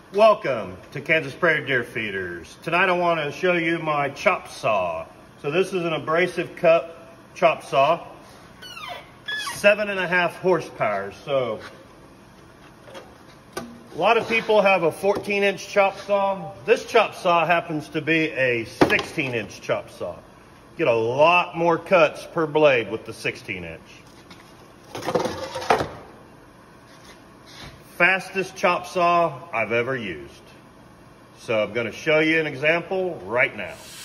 Welcome to Kansas Prairie Deer Feeders. Tonight I want to show you my chop saw. So this is an abrasive cut chop saw, 7.5 horsepower. So a lot of people have a 14-inch chop saw. This chop saw happens to be a 16-inch chop saw. Get a lot more cuts per blade with the 16-inch. Fastest chop saw I've ever used. So I'm going to show you an example right now.